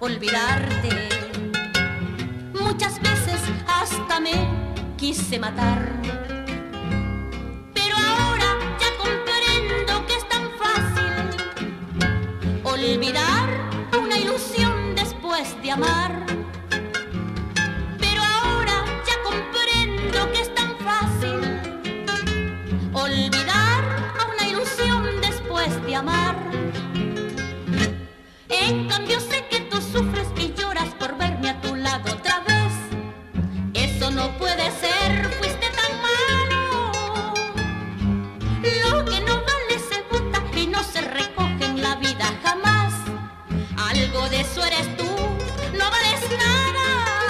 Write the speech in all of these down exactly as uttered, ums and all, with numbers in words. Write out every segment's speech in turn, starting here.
olvidarte. Muchas veces hasta me quise matar, pero ahora ya comprendo que es tan fácil olvidar una ilusión después de amar. Pero ahora ya comprendo que es tan fácil olvidar a una ilusión después de amar. En cambio sé que tú sufres y lloras por verme a tu lado otra vez. Eso no puede ser, fuiste tan malo. Lo que no vale se bota y no se recoge en la vida jamás. Algo de eso eres tú, no vales nada.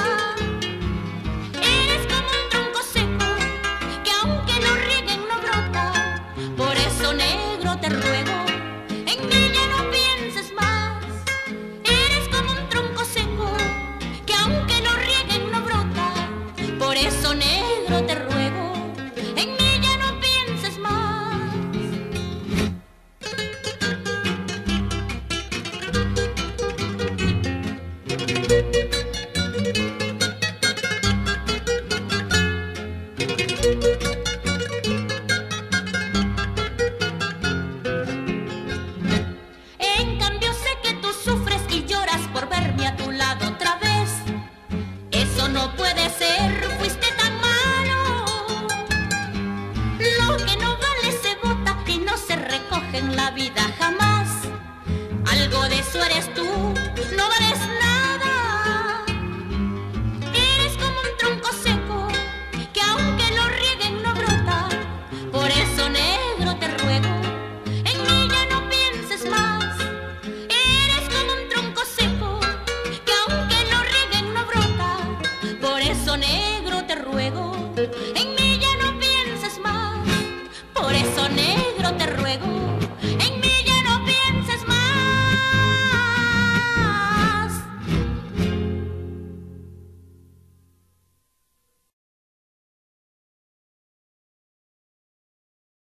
Eres como un tronco seco que aunque lo rieguen no brota. Por eso, negro, te ruego, en mí ya no pienses más. Eres como un tronco seco que aunque lo rieguen no brota. Por eso, negro, te ruego, en mí ya no pienses más. En cambio sé que tú sufres y lloras por verme a tu lado otra vez. Eso no puede ser, fuiste tan malo. Lo que no vale se bota y no se recoge en la vida jamás.